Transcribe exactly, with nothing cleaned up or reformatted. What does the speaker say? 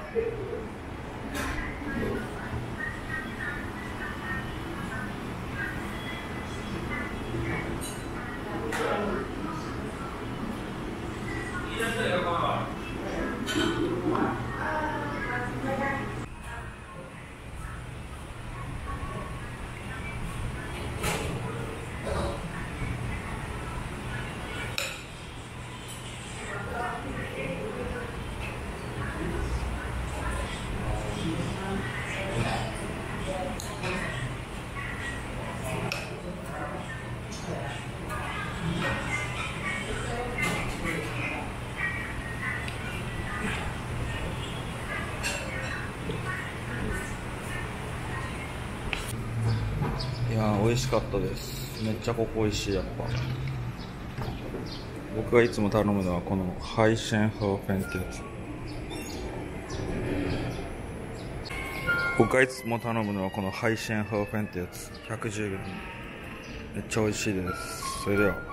いやー美味しかったです。めっちゃここ美味しい。やっぱ僕がいつも頼むのはこのハイシェンホーフェンってやつ。僕がいつも頼むのはこのハイシェンホーフェンってやつ。 ひゃくじゅうグラム めっちゃ美味しいです。それでは。